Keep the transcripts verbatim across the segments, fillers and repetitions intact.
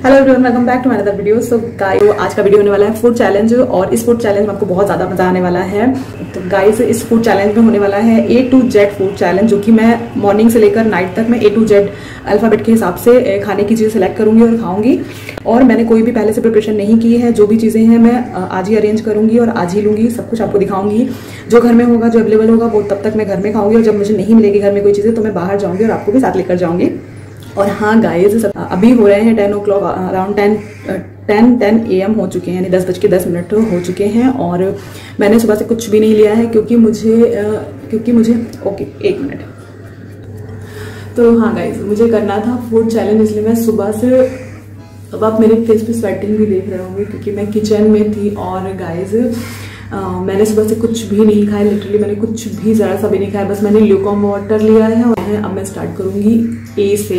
Hello everyone, welcome back to my other video. So guys, आज का video होने वाला है फूड चैलेंज और इस फूड चैलेंज में आपको बहुत ज्यादा मजा आने वाला है। तो गाइस, इस फूड चैलेंज में होने वाला है A to Z food challenge, जो कि मैं मॉर्निंग से लेकर नाइट तक मैं ए टू जेड अल्फाबेट के हिसाब से खाने की चीज़ें सेलेक्ट करूंगी और खाऊंगी। और मैंने कोई भी पहले से प्रिपरेशन नहीं की है। जो भी चीज़ें हैं मैं आज ही अरेंज करूंगी और आज ही लूंगी, सब कुछ आपको दिखाऊंगी। जो घर में होगा, जो अवेलेबल होगा, वो तब तक मैं घर में खाऊंगी और जब मुझे नहीं मिलेगी घर में कोई चीज़ें तो मैं बाहर जाऊंगी और आपको भी साथ लेकर जाऊंगी। और हाँ गाइज, अभी हो रहे हैं ten o'clock, around ten ten ten AM हो चुके हैं, यानी दस बज के दस मिनट हो चुके हैं। और मैंने सुबह से कुछ भी नहीं लिया है क्योंकि मुझे क्योंकि मुझे ओके एक मिनट तो हाँ गाइज, मुझे करना था फूड चैलेंज, इसलिए मैं सुबह से, अब आप मेरे फेस पे स्वेटिंग भी देख रहे होंगे क्योंकि मैं किचन में थी। और गाइज Uh, मैंने सुबह से कुछ भी नहीं खाया, लिटरली मैंने कुछ भी ज़रा सा भी नहीं खाया, बस मैंने ल्यूकॉम वाटर लिया है। और अब मैं स्टार्ट करूँगी ए से।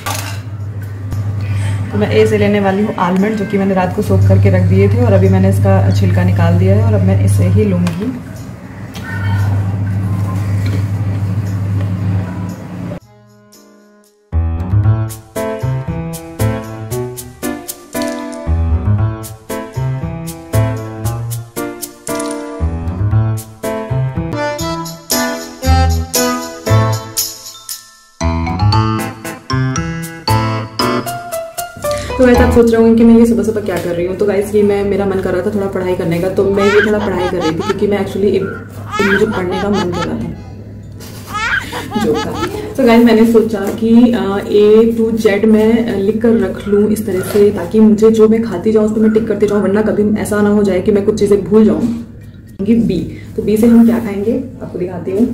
तो मैं ए से लेने वाली हूँ आलमंड, जो कि मैंने रात को सोख करके रख दिए थे और अभी मैंने इसका छिलका निकाल दिया है और अब मैं इसे ही लूँगी। तो वैसे आप सोच रहे होंगे कि मैं ये सुबह सुबह क्या कर रही हूँ। तो गाइस, ये मैं मेरा मन कर रहा था थोड़ा पढ़ाई करने का, तो मैं ये थोड़ा पढ़ाई कर रही थी क्योंकि मैं एक्चुअली मुझे पढ़ने का मन कर रहा था जो का। तो गाइस, मैंने सोचा कि ए टू जेड में लिख कर रख लूँ इस तरह से, ताकि मुझे जो मैं खाती जाऊँ उस पर मैं टिक करती जाऊँ, वरना कभी ऐसा ना हो जाए कि मैं कुछ चीज़ें भूल जाऊँ। बी, तो बी से हम क्या खाएंगे आपको दिखाती हूँ।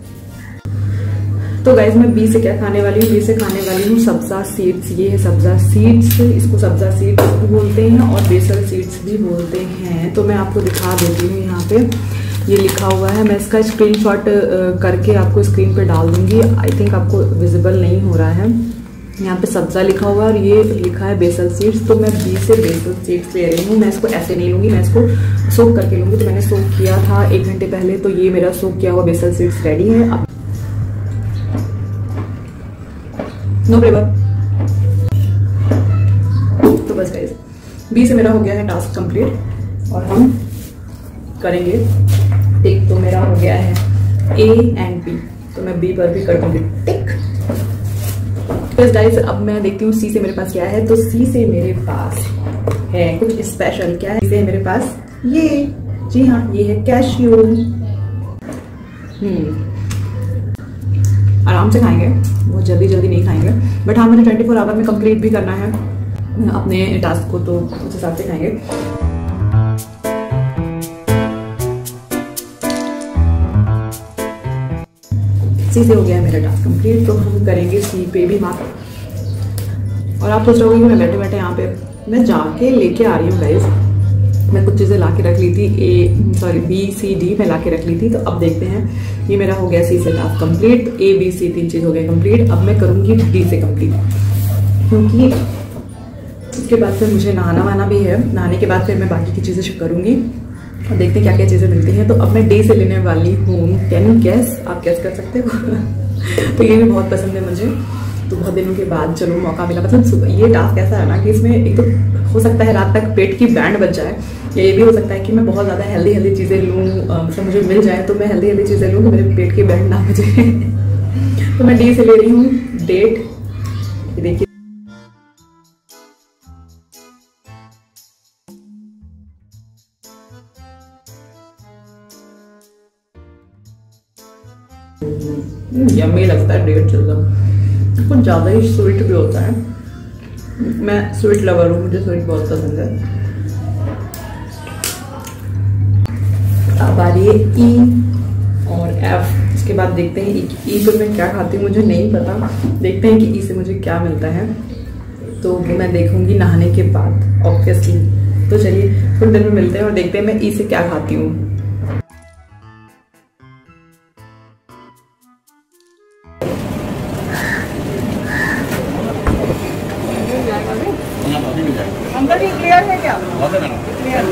तो गाइज, मैं बी से क्या खाने वाली हूँ, बी से खाने वाली हूँ सब्जा सीड्स। ये है सब्जा सीड्स, इसको सब्जा सीड्स भी बोलते हैं और बेसल सीड्स भी बोलते हैं। तो मैं आपको दिखा देती हूँ, यहाँ पे ये लिखा हुआ है। मैं इसका स्क्रीनशॉट करके आपको स्क्रीन पे डाल दूंगी। आई थिंक आपको विजिबल नहीं हो रहा है। यहाँ पे सब्जा लिखा हुआ है और ये लिखा है बेसल सीड्स। तो मैं बी से बेसल सीड्स ले रही हूँ। मैं इसको ऐसे नहीं लूँगी, मैं इसको सोक करके लूँगी। तो मैंने सोक किया था एक घंटे पहले, तो ये मेरा सोक किया हुआ बेसल सीड्स रेडी है। अब नो फ्लेवर। तो बस गाइस, बी से मेरा हो गया है टास्क कंप्लीट और हम करेंगे टिक। तो मेरा हो गया है ए एंड बी, तो मैं बी पर भी कर दूंगी टिक। बस गाइस, अब मैं देखती हूँ सी से मेरे पास क्या है। तो सी से मेरे पास है कुछ स्पेशल। क्या है सी से मेरे पास? ये, जी हाँ, ये है कैश्यू। हम्म आराम से खाएंगे, बहुत जल्दी जल्दी नहीं खाएंगे, बट हाँ मुझे ट्वेंटी फोर आवर में कंप्लीट भी करना है अपने टास्क को, तो उस हिसाब से खाएंगे। सी से हो गया है मेरा टास्क कंप्लीट, तो हम करेंगे सी पे भी मार्क। और आप सोच रहे होंगे कि मैं बैठे बैठे यहाँ पे मैं जाके लेके आ रही हूँ गाइस। मैं कुछ चीज़ें ला के रख ली थी, A sorry B C D मैं ला के रख ली थी। तो अब देखते हैं, ये मेरा हो गया सी से task complete. A B C तीन चीज़ हो गया कंप्लीट। अब मैं करूँगी डी से कंप्लीट, क्योंकि उसके बाद फिर मुझे नहाना वाना भी है। नहाने के बाद फिर मैं बाकी की चीज़ें करूँगी और देखते हैं क्या क्या चीज़ें मिलती हैं। तो अब मैं डी से लेने वाली हूँ। Can you guess? आप गैस कर सकते हो तो ये भी बहुत पसंद है मुझे। तो बहुत दिनों के बाद चलो मौका मिला, मतलब ये टास्क ऐसा है ना कि इसमें एक तो हो सकता है रात तक पेट की बैंड बच जाए, या ये भी हो सकता है कि मैं बहुत ज़्यादा हेल्दी हेल्दी चीज़ें लूँ, मतलब मुझे मिल जाए तो मैं हेल्दी हेल्दी चीज़ें लूँ तो मेरे पेट की बैंड ना बजे तो मैं डी से ले रही हूँ डेट। ये देखिए, यम्मी लगता है डेट जल्दा, कुछ ज़्यादा ही स्वीट भी होता है। मैं स्वीट लवर हूँ, मुझे स्वीट बहुत पसंद है। अब आ रही है ई और एफ। इसके बाद देखते हैं ई पर मैं क्या खाती हूँ, मुझे नहीं पता। देखते हैं कि ई से मुझे क्या मिलता है, तो वो मैं देखूंगी नहाने के बाद ऑब्वियसली। तो चलिए थोड़ी देर में मिलते हैं और देखते हैं मैं ई से क्या खाती हूँ। अंकल जी क्लियर है क्या? क्लियर।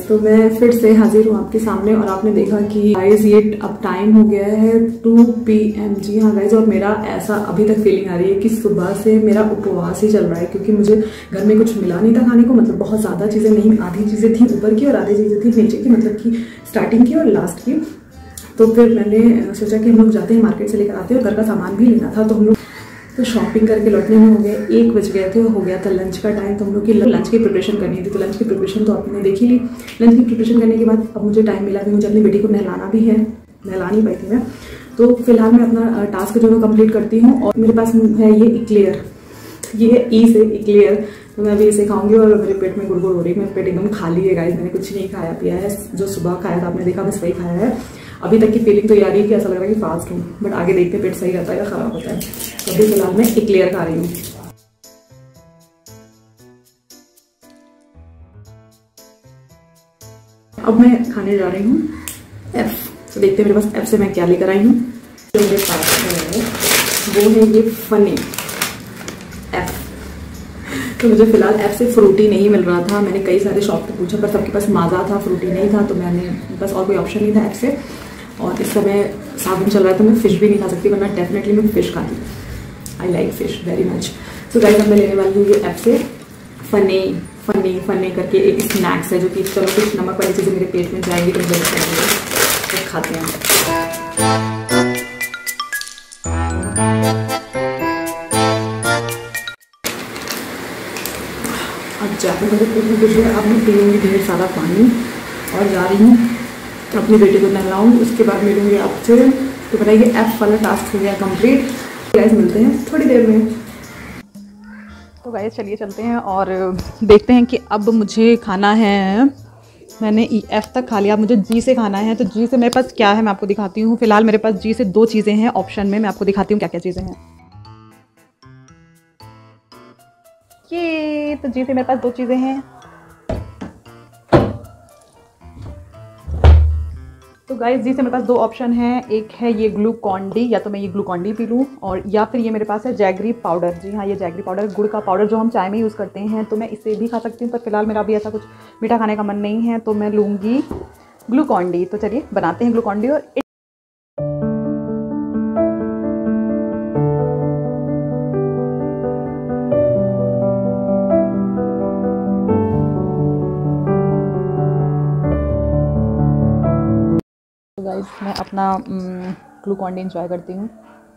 तो मैं फिर से हाजिर हूँ आपके सामने और आपने देखा कि गाइस ये अब टाइम हो गया है टू पी एम। जी हाँ गाइस, और मेरा ऐसा अभी तक फीलिंग आ रही है कि सुबह से मेरा उपवास ही चल रहा है, क्योंकि मुझे घर में कुछ मिला नहीं था खाने को। मतलब बहुत ज़्यादा चीज़ें नहीं, आधी चीज़ें थी ऊपर की और आधी चीज़ें थी नीचे की, मतलब कि स्टार्टिंग की और लास्ट की। तो फिर मैंने सोचा कि हम लोग जाते हैं मार्केट से लेकर आते हैं, और घर का सामान भी लेना था। तो हम लोग तो शॉपिंग करके लौटने में हो गए एक बज गए थे, हो गया था लंच का टाइम। तो हम लोग की लंच की प्रिपरेशन करनी थी, तो लंच की प्रिपरेशन तो आपने देख ही ली। लंच की प्रिपरेशन करने के बाद अब मुझे टाइम मिला कि मुझे अपनी बेटी को नहलाना भी है, नहला नहीं पाई थी मैं। तो फिलहाल मैं अपना टास्क जो है कंप्लीट करती हूँ। और मेरे पास है ये इक्लेयर, ये है ई से इक्लेयर। तो मैं अभी इसे खाऊंगी और मेरे पेट में गुड़गुड़ हो रही है। मेरा पेट एकदम खाली है गाइस, मैंने कुछ नहीं खाया पिया है। जो सुबह खाया था आपने देखा, बस वही खाया है। अभी तक की फीलिंग तो ये आ रही है कि ऐसा लग रहा है कि फास्ट हूँ, बट आगे देखते पेट सही रहता है या खराब होता है। तो अभी फिलहाल मैं इक्लेयर खा रही हूँ। अब मैं खाने जा रही हूँ एफ। तो देखते हैं मेरे पास एफ से मैं क्या लेकर आई हूँ। जो मेरे पास है वो है ये फनी एफ। तो मुझे फिलहाल एफ से फ्रूटी नहीं मिल रहा था। मैंने कई सारे शॉप पे पूछा पर सबके पास माजा था, फ्रूटी नहीं था। तो मैंने बस और कोई ऑप्शन नहीं था एफ से। और इस समय सावन चल रहा है तो मैं फिश भी नहीं खा सकती, वरना डेफिनेटली मैं फिश खाती। I like fish very much. So guys, अब मैं लेने वाली हूँ ये एफ से फनी फनी फनी करके एक स्नैक्स है, जो कि चलो कुछ नमक वाली चीज़ें मेरे पेट में जाएंगी तो मुझे अच्छा लगेगा। तो खाते हैं। अब जाकर मुझे पेट में कुछ अब मैं पीऊँगी ढेर सारा पानी और जा रही हूँ अपनी बेटी को नहलाऊँ। उसके बाद मिलूंगी आपसे। तो बताइए एफ वाला टास्क हो गया कंप्लीट। गाइस मिलते हैं थोड़ी देर में। तो गाइस चलिए चलते हैं और देखते हैं कि अब मुझे खाना है। मैंने ई एफ तक खा लिया, अब मुझे जी से खाना है। तो जी से मेरे पास क्या है मैं आपको दिखाती हूँ। फिलहाल मेरे पास जी से दो चीज़ें हैं ऑप्शन में, मैं आपको दिखाती हूँ क्या क्या चीज़ें हैं। ये तो जी से मेरे पास दो चीज़ें हैं। तो गाइस जी से मेरे पास दो ऑप्शन हैं, एक है ये ग्लूकॉन डी, या तो मैं ये ग्लूकॉन डी पी लूँ, और या फिर ये मेरे पास है जैगरी पाउडर। जी हाँ, ये जैगरी पाउडर, गुड़ का पाउडर जो हम चाय में यूज़ करते हैं। तो मैं इसे भी खा सकती हूँ, पर फिलहाल मेरा अभी ऐसा कुछ मीठा खाने का मन नहीं है, तो मैं लूँगी ग्लूकॉन डी। तो चलिए बनाते हैं ग्लूकॉन डी। और गाइस मैं अपना ग्लूकॉन डी इंजॉय करती हूँ।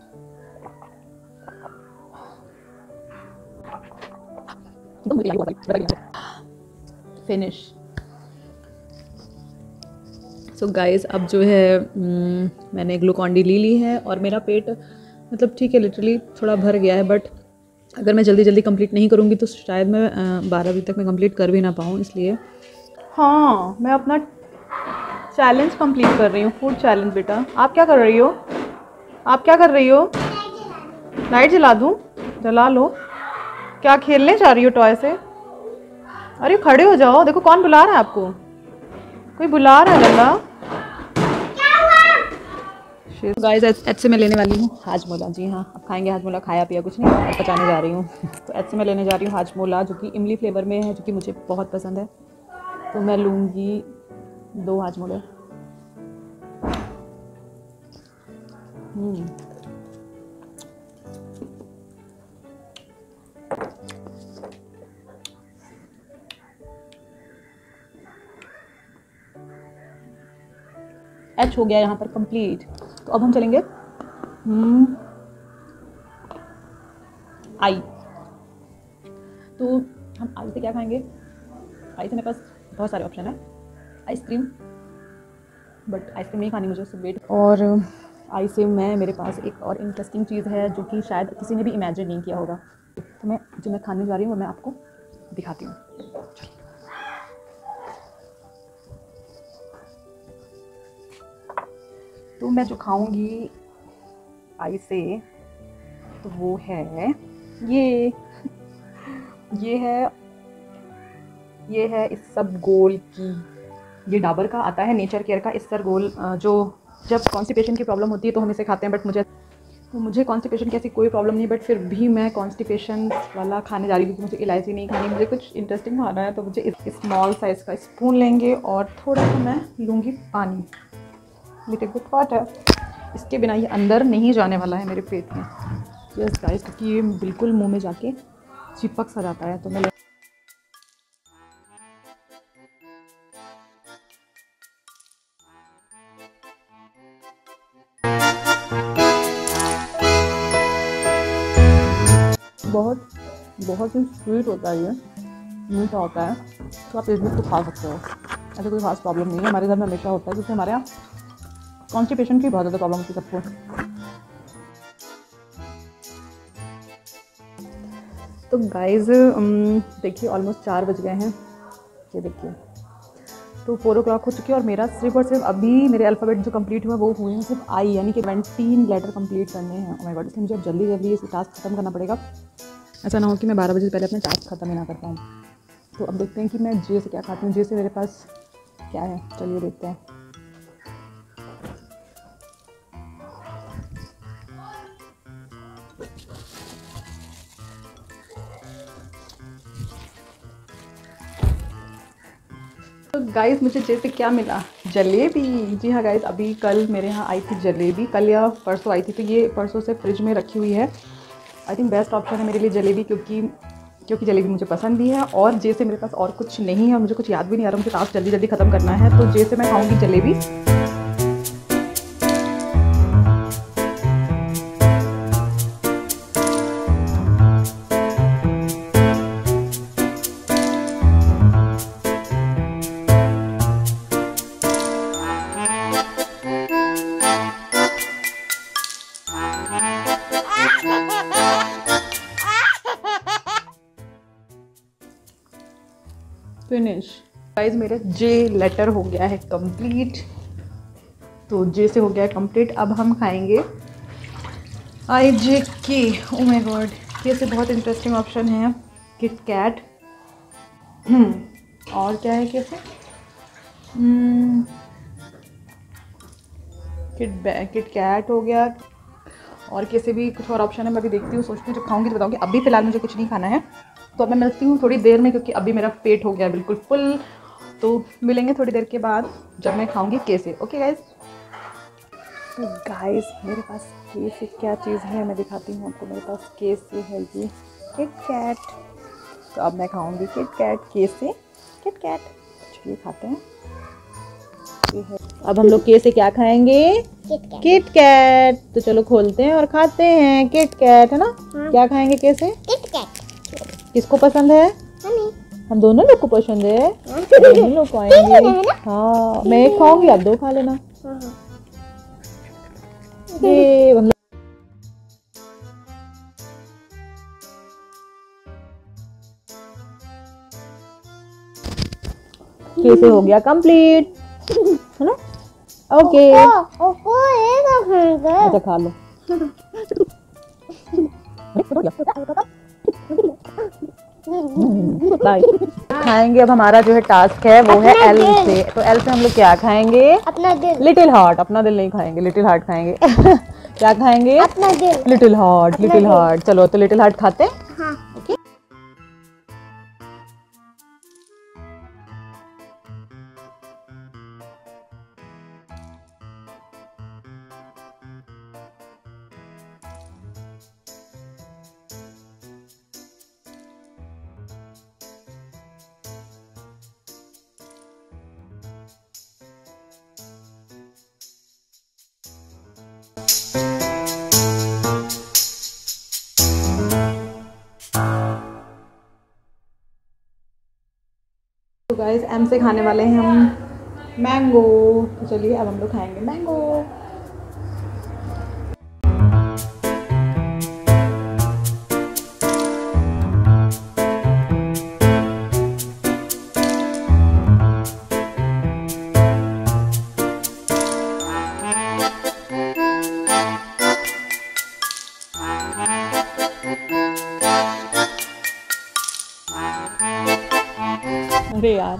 फिनिश। सो गाइस अब जो है न, मैंने ग्लूकॉन डी ले ली है और मेरा पेट मतलब ठीक है, लिटरली थोड़ा भर गया है। बट अगर मैं जल्दी जल्दी कंप्लीट नहीं करूँगी तो शायद मैं बारह बजे तक मैं कंप्लीट कर भी ना पाऊँ, इसलिए हाँ मैं अपना चैलेंज कंप्लीट कर रही हूँ, फूड चैलेंज। बेटा आप क्या कर रही हो? आप क्या कर रही हो? लाइट जला दूँ? जला लो। क्या खेलने जा रही हो टॉय से? अरे खड़े हो जाओ, देखो कौन बुला रहा है आपको, कोई बुला रहा है लल्ला। गाइस एच से मैं लेने वाली हूँ हाजमोला। जी हाँ, अब खाएंगे हाजमोला। खाया पिया कुछ नहीं, अब पचाने जा रही हूँ। तो एच से मैं लेने जा रही हूँ हाजमोला, जो कि इमली फ्लेवर में है, जो कि मुझे बहुत पसंद है। तो मैं लूँगी दो हाजमोले। हम्म एच हो गया यहाँ पर कंप्लीट। तो अब हम चलेंगे हम्म आई। तो हम आई से क्या खाएंगे? आई से मेरे पास बहुत सारे ऑप्शन है। आइसक्रीम, बट आइसक्रीम नहीं खानी मुझे, सिर्फ वेट। और आई से मैं मेरे पास एक और इंटरेस्टिंग चीज़ है जो कि शायद किसी ने भी इमेजिन नहीं किया होगा। तो मैं जो मैं खाने जा रही हूँ वो मैं आपको दिखाती हूँ। तो मैं जो खाऊंगी आई से तो वो है ये ये है ये है इस सब गोल की। ये डाबर का आता है, नेचर केयर का इस सर गोल, जो जब कॉन्स्टिपेशन की प्रॉब्लम होती है तो हम इसे खाते हैं। बट मुझे तो मुझे कॉन्स्टिपेशन की ऐसी कोई प्रॉब्लम नहीं, बट फिर भी मैं कॉन्स्टिपेशन वाला खाने जा रही हूँ क्योंकि मुझे इलायची नहीं खानी, मुझे कुछ इंटरेस्टिंग खाना है। तो मुझे इस स्मॉल साइज़ का स्पून लेंगे और थोड़ा सा मैं लूँगी पानी, लिटिल बिट वाटर। इसके बिना ये अंदर नहीं जाने वाला है मेरे पेट में। यस गाइस, क्योंकि ये बिल्कुल मुँह में जाके चिपक सा जाता है। तो मैं बहुत बहुत ही स्वीट होता है, ये मीठा होता है, तो आप इस को खा सकते हो, ऐसे कोई खास प्रॉब्लम नहीं है। हमारे घर में हमेशा होता है क्योंकि हमारे यहाँ कॉन्स्टिपेशन की बहुत ज़्यादा प्रॉब्लम होती है सबको। तो गाइज़ देखिए ऑलमोस्ट चार बज गए हैं, ये देखिए तो फोर ओ क्लॉक हो चुकी है और मेरा सिर्फ और सिर्फ अभी मेरे अल्फ़ाबेट जो कंप्लीट हुआ वो हुए हैं सिर्फ आई, यानी कि ट्वेंटी लेटर कंप्लीट करने हैं। ओह माय गॉड, इसलिए मुझे अब जल्दी जल्दी इस टास्क खत्म करना पड़ेगा, ऐसा ना हो कि मैं बारह बजे से पहले अपना टास्क ख़त्म ही ना कर पाऊँ। तो अब देखते हैं कि मैं जे से क्या खाती हूँ। जे से मेरे पास क्या है, चलिए देखते हैं। तो गाइस मुझे जे से क्या मिला, जलेबी। जी हाँ गाइस, अभी कल मेरे यहाँ आई थी जलेबी, कल या परसों आई थी, तो ये परसों से फ्रिज में रखी हुई है। आई थिंक बेस्ट ऑप्शन है मेरे लिए जलेबी, क्योंकि क्योंकि जलेबी मुझे पसंद भी है और जे से मेरे पास और कुछ नहीं है और मुझे कुछ याद भी नहीं आ रहा, मुझे टास्क जल्दी जल्दी ख़त्म करना है, तो जे से मैं खाऊंगी जलेबी। फिनिश गाइस, मेरा जे लेटर हो गया है कंप्लीट, तो जे से हो गया है कंप्लीट। अब हम खाएंगे आई जे के। ओ माय गॉड, के से बहुत इंटरेस्टिंग ऑप्शन है, किट कैट। और क्या है के से, किट किट कैट हो गया, और कैसे भी कुछ और ऑप्शन है, मैं अभी देखती हूँ, सोचती हूँ जब खाऊंगी तो बताऊँगी। अभी फ़िलहाल मुझे कुछ नहीं खाना है, तो अब मैं मिलती हूँ थोड़ी देर में, क्योंकि अभी मेरा पेट हो गया बिल्कुल फुल। तो मिलेंगे थोड़ी देर के बाद जब मैं खाऊंगी कैसे। Okay guys. तो गाइस मेरे पास कैसे क्या चीज़ है मैं दिखाती हूँ आपको। मेरे पास कैसे है ये किट कैट, तो अब मैं खाऊंगी किट कैट। कैसे किट कैट, चलिए खाते हैं। ये है, अब हम लोग कैसे क्या खाएंगे, किट कैट। तो चलो खोलते हैं और खाते हैं किट कैट, है ना। हाँ। क्या खाएंगे कैसे, किट कैट। किसको पसंद है, हमें, हम दोनों लोग को पसंद है, दोनों लोग खाएंगे। हाँ मैं एक खाऊंगी, आप दो खा लेना। ये मतलब कैसे हो गया कंप्लीट, है ना। ओके अच्छा खा लो। खाएंगे अब हमारा जो है टास्क है वो है एल से। तो एल से हम लोग क्या खाएंगे, अपना दिल। लिटिल हार्ट, अपना दिल नहीं खाएंगे, लिटिल हार्ट खाएंगे। क्या खाएंगे, अपना दिल। Little heart, little heart. चलो तो लिटिल हार्ट खाते हैं। हाँ। ओके तो गाइस एम से खाने वाले हैं हम मैंगो। तो चलिए अब हम लोग खाएंगे मैंगो। अरे यार,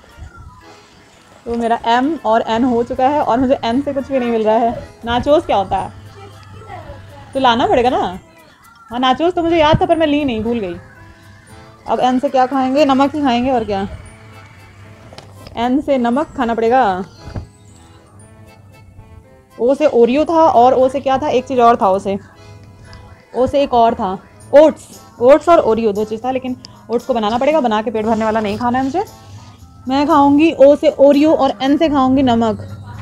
तो मेरा M और N हो चुका है और मुझे N से कुछ भी नहीं मिल रहा है। नाचोस क्या होता है, तो लाना पड़ेगा ना। हाँ नाचोस तो मुझे याद था पर मैं ली नहीं, भूल गई। अब एन से क्या खाएंगे? नमक ही खाएंगे और क्या। एन से नमक खाना पड़ेगा। ओ से ओरियो था और ओ से क्या था, एक चीज़ और था। ओ से ओ से एक और था, ओट्स। ओट्स और ओरियो दो चीज़ था, लेकिन ओट्स को बनाना पड़ेगा। बना के पेट भरने वाला नहीं खाना है मुझे। मैं खाऊंगी ओ से ओरियो और एन से खाऊंगी नमक।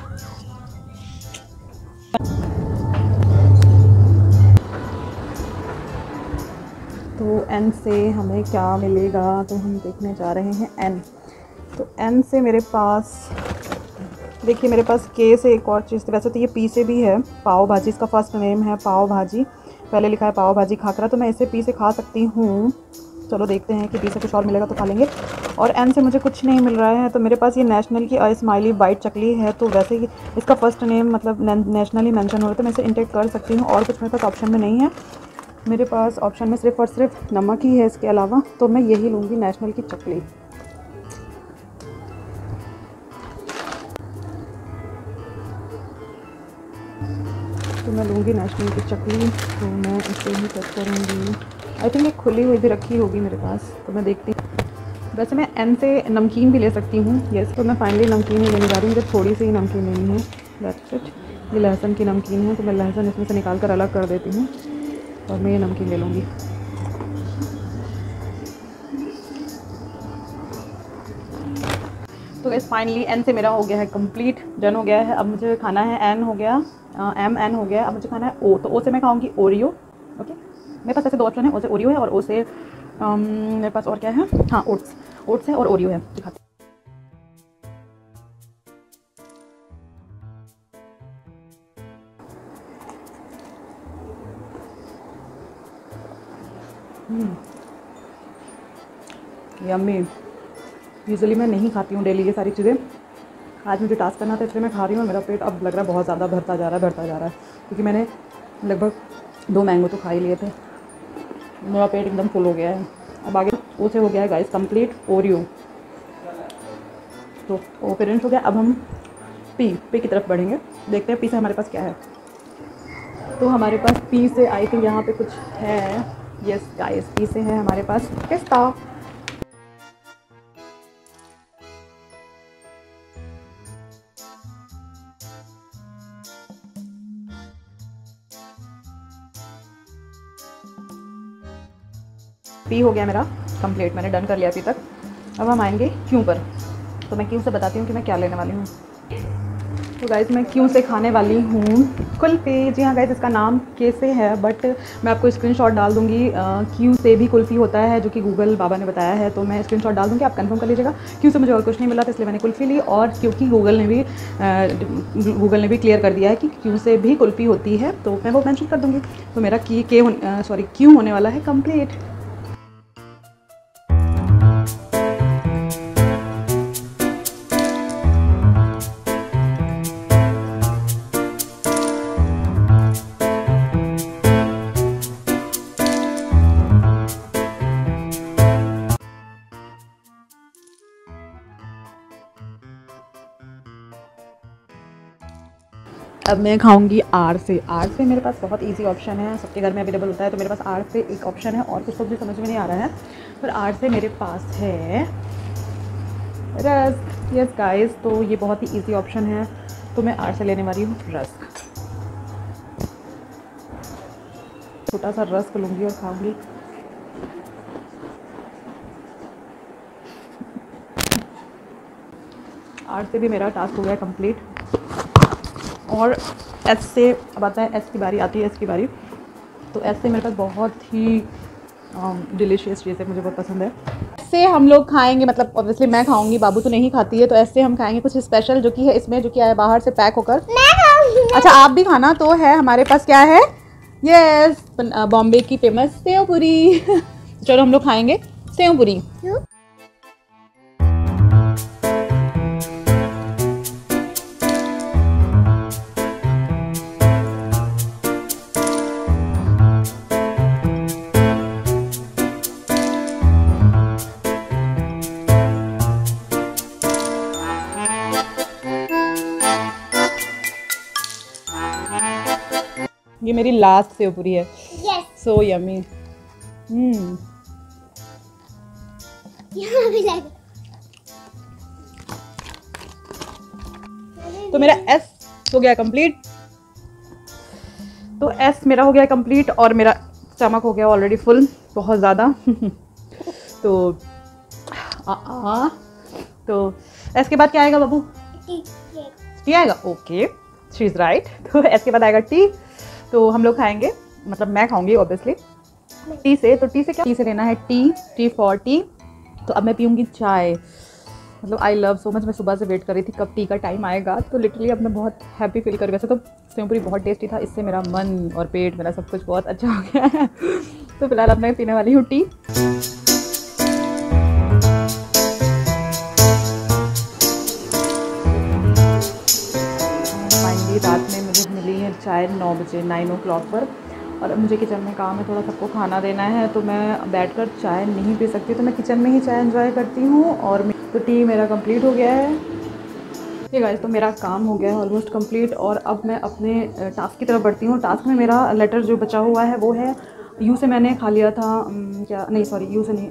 तो एन से हमें क्या मिलेगा, तो हम देखने जा रहे हैं एन। तो एन से मेरे पास देखिए, मेरे पास के से एक और चीज़, वैसे तो ये पी से भी है, पाव भाजी। इसका फर्स्ट नेम है पाव भाजी, पहले लिखा है पाव भाजी खाकरा। तो मैं इसे पी से खा सकती हूँ। चलो देखते हैं कि पी से कुछ और मिलेगा तो खा लेंगे। और एन से मुझे कुछ नहीं मिल रहा है। तो मेरे पास ये नेशनल की स्माइली वाइट चकली है। तो वैसे ही इसका फर्स्ट नेम मतलब नेशनली मेंशन हो रहा है, तो मैं इसे इंटेक कर सकती हूँ। और कुछ मेरे पास ऑप्शन में नहीं है। मेरे पास ऑप्शन में सिर्फ और सिर्फ नमक ही है इसके अलावा। तो मैं यही लूँगी, नेशनल की चकली। तो मैं लूँगी नेशनल की चकली। तो मैं इसे ही कट करूँगी। आई थिंक एक खुली हुई भी रखी होगी मेरे पास, तो मैं देखती हूँ। वैसे मैं एन से नमकीन भी ले सकती हूँ। यस, तो मैं फाइनली नमकीन ही लेने जा रही हूँ। मुझे थोड़ी सी ही नमकीन लेनी है, दैट्स इट। ये लहसुन की नमकीन है, तो मैं लहसुन इसमें से निकाल कर अलग कर देती हूँ और मैं ये नमकीन ले लूँगी। तो इस फाइनली एन से मेरा हो गया है कंप्लीट, डन हो गया है। अब मुझे खाना है एन हो गया, एम एन हो गया। अब मुझे खाना है ओ। तो ओ से मैं खाऊंगी ओरियो। ओके, मेरे पास ऐसे दो ऑप्शन है, ओ से ओरियो है और ओ से um, मेरे पास और क्या है, हाँ ओट्स। ओट्स है और ओरियो है। दिखाते यम्मी। यूजुअली मैं नहीं खाती हूँ डेली ये सारी चीज़ें। आज मुझे टास्क करना था इसलिए मैं खा रही हूँ। और मेरा पेट अब लग रहा है बहुत ज़्यादा भरता जा रहा है भरता जा रहा है क्योंकि मैंने लगभग दो मैंगो तो खा ही लिए थे। मेरा पेट एकदम फुल हो गया है। अब आगे ओ से हो गया है गाइस कंप्लीट, ओरियो। तो ओ पेरेंट्स हो गया। अब हम पी पी की तरफ बढ़ेंगे, देखते हैं पी से हमारे पास क्या है। तो हमारे पास पी से आई थिंक यहाँ पे कुछ है। यस गाइस, पी से है हमारे पास पिस्ता। पी हो गया मेरा कंप्लीट, मैंने डन कर लिया अभी तक। अब हम आएंगे क्यों पर। तो मैं क्यों से बताती हूँ कि मैं क्या लेने वाली हूँ। तो गाइस मैं क्यों से खाने वाली हूँ कुल्फ़ी। जी हाँ गाइस, इसका नाम के से है बट मैं आपको स्क्रीनशॉट डाल दूँगी। क्यों से भी कुल्फ़ी होता है जो कि गूगल बाबा ने बताया है, तो मैं स्क्रीनशॉट डाल दूँगी, आप कंफर्म कर लीजिएगा। क्यों से मुझे और कुछ नहीं मिला था इसलिए मैंने कुल्फ़ी ली। और क्योंकि गूगल ने भी गूगल ने भी क्लियर कर दिया है कि क्यों से भी कुल्फ़ी होती है, तो मैं वो मेंशन कर दूँगी। तो मेरा की के सॉरी क्यों होने वाला है कंप्लीट। अब मैं खाऊंगी आर से। आर से मेरे पास बहुत इजी ऑप्शन है, सबके घर में अवेलेबल होता है। तो मेरे पास आर से एक ऑप्शन है और कुछ तो मुझे समझ में नहीं आ रहा है, पर आर से मेरे पास है रस्क। यस गाइस, तो ये बहुत ही इजी ऑप्शन है। तो मैं आर से लेने वाली हूँ रस्क। छोटा सा रस्क लूँगी और खाऊंगी। आर से भी मेरा टास्क हो गया कंप्लीट। और एस से अब आता है, एस की बारी आती है, एस की बारी। तो एस से मेरे पास बहुत ही डिलीशियस चीज़ है, मुझे बहुत पसंद है। एस से हम लोग खाएंगे, मतलब ऑब्वियसली मैं खाऊंगी, बाबू तो नहीं खाती है। तो ऐसे हम खाएंगे कुछ स्पेशल जो कि है इसमें, जो कि आया बाहर से पैक होकर। अच्छा आप भी खाना। तो है हमारे पास क्या है, यस बॉम्बे की फेमस सेव पूरी। चलो हम लोग खाएंगे सेव पूरी। ये मेरी लास्ट सेव पूरी है। yes. So yummy. हम्म तो मेरा एस हो गया कंप्लीट। तो एस मेरा हो गया कंप्लीट और मेरा स्टमक हो गया ऑलरेडी फुल, बहुत ज़्यादा। तो आ, आ, तो एस के बाद क्या आएगा बाबू? टी आएगा। Okay, she is right. तो एस के बाद आएगा टी। तो हम लोग खाएंगे, मतलब मैं खाऊंगी ऑब्वियसली टी से। तो टी से क्या? टी से लेना है टी, टी फॉर टी। तो अब मैं पीऊँगी चाय। मतलब आई लव सो मच। मैं सुबह से वेट कर रही थी कब टी का टाइम आएगा। तो लिटरली अब मैं बहुत हैप्पी फील कर रही। वैसे तो सेवपूरी बहुत टेस्टी था, इससे मेरा मन और पेट मेरा सब कुछ बहुत अच्छा हो गया है। तो फिलहाल अब मैं पीने वाली हूँ टी। फाइनली रात में मुझे मिली है चाय नौ बजे, नाइन ओ क्लॉक पर। और अब मुझे किचन में काम है, थोड़ा सबको खाना देना है, तो मैं बैठकर चाय नहीं पी सकती, तो मैं किचन में ही चाय एंजॉय करती हूँ। और तो टी मेरा कंप्लीट हो गया है। ठीक है, तो मेरा काम हो गया है ऑलमोस्ट कंप्लीट। और अब मैं अपने टास्क की तरफ बढ़ती हूँ। टास्क में मेरा लेटर जो बचा हुआ है वो है यू से मैंने खा लिया था, क्या नहीं सॉरी यू से नहीं,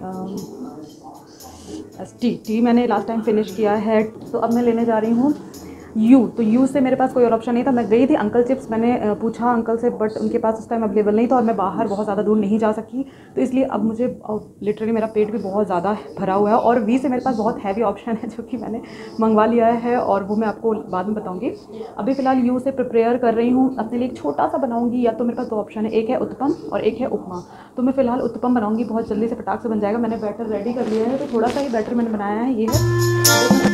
टी टी मैंने लास्ट टाइम फिनिश किया है। तो अब मैं लेने जा रही हूँ यू। तो यू से मेरे पास कोई और ऑप्शन नहीं था। मैं गई थी अंकल चिप्स, मैंने पूछा अंकल से, बट उनके पास उस टाइम अवेलेबल नहीं था और मैं बाहर बहुत ज़्यादा दूर नहीं जा सकी। तो इसलिए अब मुझे लिटरली मेरा पेट भी बहुत ज़्यादा भरा हुआ है। और वी से मेरे पास बहुत हैवी ऑप्शन है जो कि मैंने मंगवा लिया है और वो मैं आपको बाद में बताऊँगी। अभी फ़िलहाल यू से प्रिपेयर कर रही हूँ अपने लिए एक छोटा सा बनाऊँगी। या तो मेरे पास दो ऑप्शन है, एक है उत्पम और एक है उपमा। तो मैं फ़िलहाल उत्पम बनाऊँगी, बहुत जल्दी से फटाक से बन जाएगा। मैंने बैटर रेडी कर लिया है, तो थोड़ा सा ही बैटर मैंने बनाया है। ये है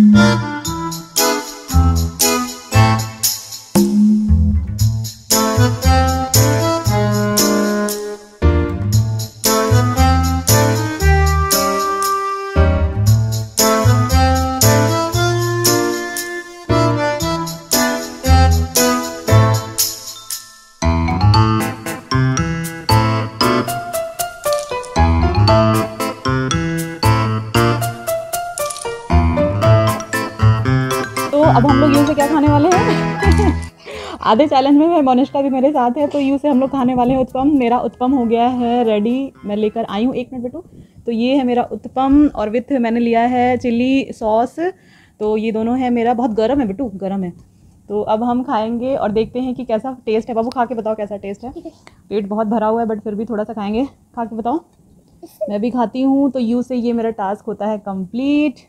अब हम लोग यू से क्या खाने वाले हैं? आधे चैलेंज में मैं मोनिष्का भी मेरे साथ है। तो यू से हम लोग खाने वाले हैं उत्पम। मेरा उत्पम हो गया है रेडी, मैं लेकर आई हूँ। एक मिनट बेटू। तो ये है मेरा उत्पम और विथ मैंने लिया है चिली सॉस। तो ये दोनों है मेरा, बहुत गर्म है बेटू, गर्म है। तो अब हम खाएंगे और देखते हैं कि कैसा टेस्ट है। बाबू खा के बताओ कैसा टेस्ट है। पेट बहुत भरा हुआ है बट फिर भी थोड़ा सा खाएंगे, खा के बताओ। मैं भी खाती हूँ। तो यू से ये मेरा टास्क होता है कंप्लीट।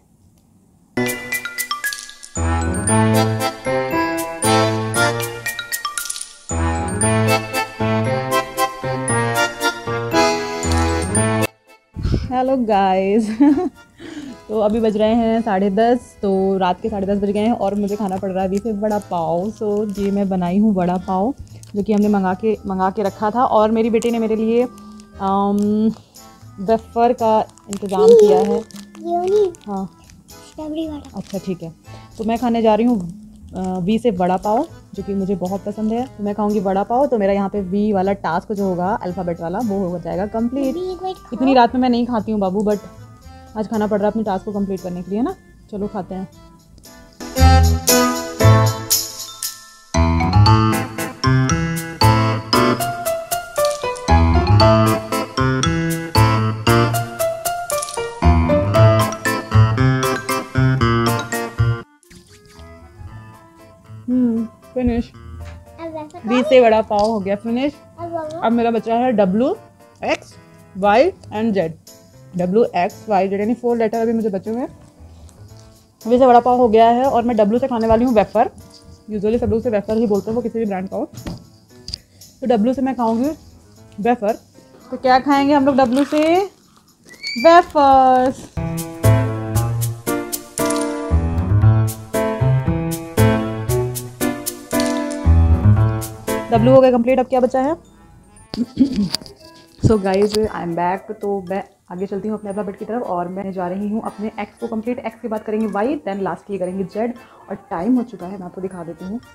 Hello guys. तो अभी बज रहे हैं साढ़े दस। तो रात के साढ़े दस बज गए हैं और मुझे खाना पड़ रहा है अभी से बड़ा पाव। सो ये मैं बनाई हूँ बड़ा पाव, जो कि हमने मंगा के मंगा के रखा था। और मेरी बेटी ने मेरे लिए वेफर का इंतज़ाम किया है। हाँ अच्छा ठीक है। तो मैं खाने जा रही हूँ वी से वड़ा पाव, जो कि मुझे बहुत पसंद है। तो मैं खाऊंगी वड़ा पाव। तो मेरा यहाँ पे वी वाला टास्क जो होगा अल्फ़ाबेट वाला, वो हो जाएगा कंप्लीट। इतनी रात में मैं नहीं खाती हूँ बाबू, बट आज खाना पड़ रहा है अपने टास्क को कंप्लीट करने के लिए ना। चलो खाते हैं। हम्म फिनिश। बी से बड़ा पाव हो गया फिनिश। अब मेरा बचा है W X Y and Z. W X Y Z यानी फोर लेटर अभी मुझे बचे हुए हैं। बी से बड़ा पाव हो गया है और मैं डब्ल्यू से खाने वाली हूँ वेफर। यूजुअली सब लोग से वेफर ही बोलते हैं, वो किसी भी ब्रांड का हो। तो डब्ल्यू से मैं खाऊंगी वेफर। तो क्या खाएंगे हम लोग डब्ल्यू से? वेफर्स। डब्ल्यू हो गया कंप्लीट। अब क्या बचा है? So guys I am back. तो मैं आगे चलती हूँ अपने अल्फ़ाबेट की तरफ और मैं जा रही हूँ अपने एक्स को कंप्लीट। एक्स के बाद करेंगे वाई, देन लास्ट ये करेंगे जेड। और टाइम हो चुका है, मैं आपको दिखा देती हूँ।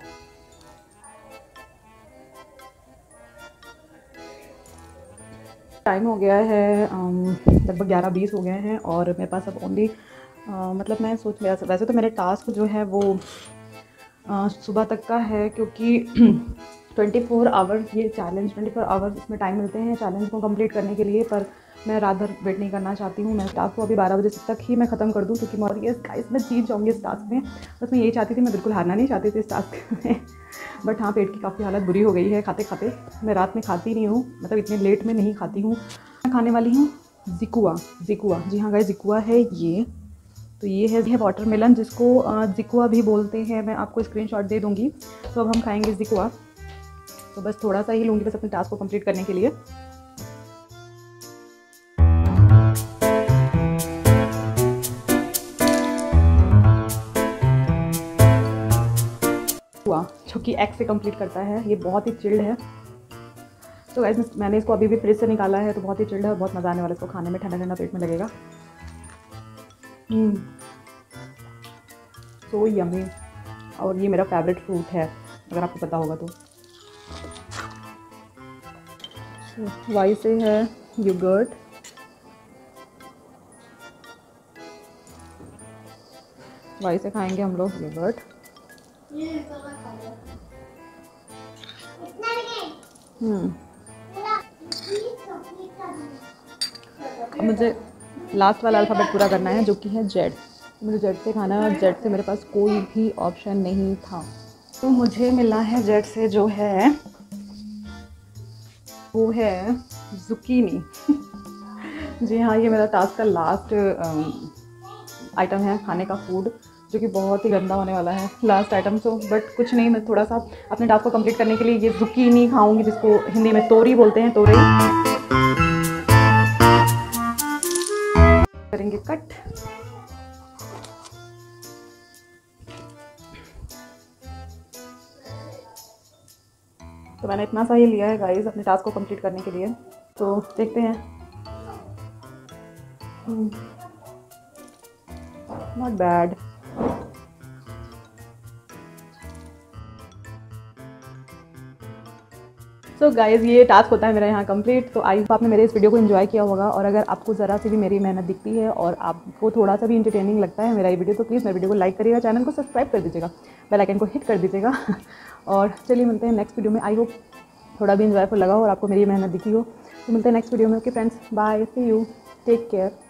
टाइम हो गया है लगभग ग्यारह बीस हो गए हैं और मेरे पास अब ओनली मतलब मैं सोच वैसे तो मेरे टास्क जो है वो आ, सुबह तक का है, क्योंकि ट्वेंटी फोर आवर्स ये चैलेंज ट्वेंटी फोर आवर्स इसमें टाइम मिलते हैं चैलेंज को कंप्लीट करने के लिए, पर मैं रात भर वेट नहीं करना चाहती हूँ। मैं टास्क को अभी बारह बजे तक ही मैं ख़त्म कर दूँ, क्योंकि मॉर्निंग ये गाइस मैं जीत जाऊँगी इस टास्क में। बस मैं यही चाहती थी, मैं बिल्कुल हारना नहीं चाहती थी इस टास्क में। बट हाँ, पेट की काफ़ी हालत बुरी हो गई है खाते खाते। मैं रात में खाती नहीं हूँ, मतलब इतने लेट में नहीं खाती हूँ। मैं खाने वाली हूँ जिकुआ। जिकुआ जी हाँ गाइस, जिकुआ है ये। तो ये है, है वाटरमेलन, जिसको जिकुआ भी बोलते हैं। मैं आपको स्क्रीनशॉट दे दूँगी। तो अब हम खाएँगे जिकुआ। तो बस थोड़ा सा ही लूँगी बस अपने टास्क को कंप्लीट करने के लिए। जो कि एग से कंप्लीट करता है। ये बहुत ही चिल्ड है। तो गाइस मैंने इसको अभी भी फ्रिज से निकाला है, तो बहुत ही चिल्ड है और बहुत मज़ा आने वाला है इसको खाने में। ठंडा ठंडा पेट में लगेगा। So yummy. और ये मेरा फेवरेट फ्रूट है, अगर आपको पता होगा तो। वाई से है योगर्ट। वाई से खाएंगे हम लोग योगर्ट। हम्म मुझे लास्ट वाला अल्फ़ाबेट पूरा करना है, जो कि है जेड। मुझे जेड से खाना है और जेड से मेरे पास कोई भी ऑप्शन नहीं था। तो मुझे मिला है जेड से, जो है वो है जुकीनी। जी हाँ, ये मेरा टास्क का लास्ट आइटम है खाने का फूड, जो कि बहुत ही गंदा होने वाला है लास्ट आइटम। तो बट कुछ नहीं, मैं थोड़ा सा अपने टास्क को कंप्लीट करने के लिए ये जुकीनी खाऊंगी, जिसको हिंदी में तोरी बोलते हैं। तोरई करेंगे कट। तो मैंने इतना सा ही लिया है गाइस अपने टास्क को कंप्लीट करने के लिए। तो देखते हैं। Not bad. सो गाइज़ ये टास्क होता है मेरा यहाँ कंप्लीट। तो आई होप आपने मेरे इस वीडियो को एंजॉय किया होगा, और अगर आपको ज़रा सी भी मेरी मेहनत दिखती है और आपको थोड़ा सा भी इंटरटेनिंग लगता है मेरा ये वीडियो, तो प्लीज़ मेरे वीडियो को लाइक करिएगा, चैनल को सब्सक्राइब कर दीजिएगा, बेल आइकन को हिट कर दीजिएगा। और चलिए मिलते हैं नेक्स्ट वीडियो में। आई होप थोड़ा भी इंजॉयफुल लगा हो और आपको मेरी मेहनत दिखी हो। तो मिलते हैं नेक्स्ट वीडियो में। Okay friends, bye, see you, take care.